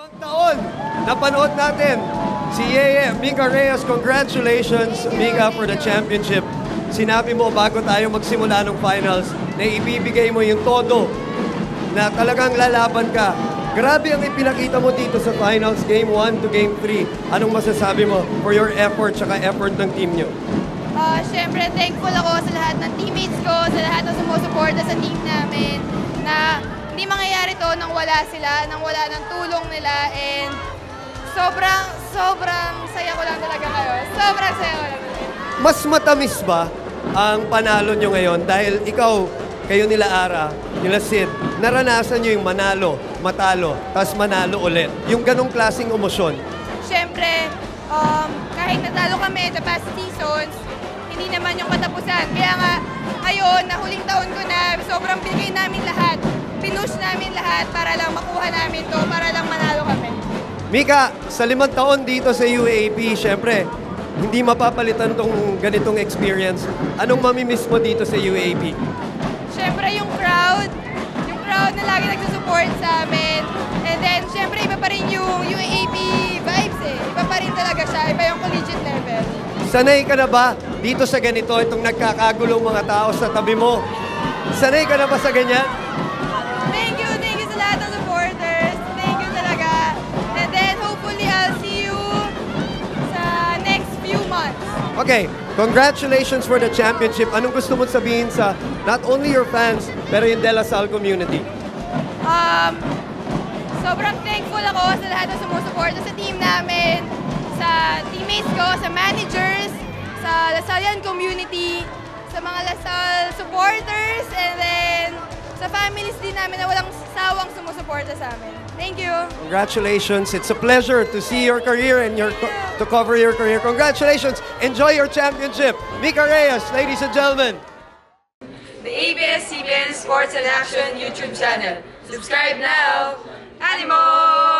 Taon, napanood natin si Yeye, Mika Reyes. Congratulations, Mika, for the championship. Sinabi mo bago tayo magsimula ng finals na ibibigay mo yung todo, na talagang lalaban ka. Grabe ang ipinakita mo dito sa finals, Game 1 to Game 3. Anong masasabi mo for your effort tsaka effort ng team nyo? Siyempre, thankful ako sa lahat ng teammates ko, sa lahat ng sumusuporta sa team namin, na hindi mangyayari to nang wala sila, nang wala ng tulong nila, and sobrang saya ko lang talaga ngayon. Sobrang saya ko lang. Mas matamis ba ang panalo nyo ngayon dahil kayo nila Ara, nila Sid, naranasan nyo yung manalo, matalo, tapos manalo ulit. Yung ganong klaseng emosyon. Siyempre, kahit natalo kami the past seasons, hindi naman yung katapusan. Kaya nga, ngayon, na huling taon ko na, sobrang bigay namin lahat. Pinush namin lahat para lang makuha namin to, para lang manalo kami. Mika, sa 5 taon dito sa UAAP, syempre, hindi mapapalitan tong ganitong experience. Anong mamimiss mo dito sa UAAP? Siyempre, yung crowd na lagi nagsusupport sa amin. And then, siyempre, iba pa rin yung UAAP vibes eh. Iba pa rin talaga siya, iba yung collegiate level. Sanay ka na ba dito sa ganito, itong nagkakagulong mga tao sa tabi mo? Sanay ka na ba sa ganyan? Thank you sa lahat ng supporters. Thank you talaga. And then, hopefully, I'll see you sa next few months. Okay, congratulations for the championship. Anong gusto mo sabihin sa not only your fans, pero yung De La Salle community? Sobrang thankful ako sa lahat ng sumusuporta sa team namin, sa teammates ko, sa managers, sa LaSallian community, sa mga LaSalle supporters, and then sa families din namin na walang sawang sumusuporta sa amin. Thank you. Congratulations. It's a pleasure to see your career and to cover your career. Congratulations. Enjoy your championship. Mika Reyes, ladies and gentlemen. The ABS-CBN Sports and Action YouTube channel. Subscribe now! Animo!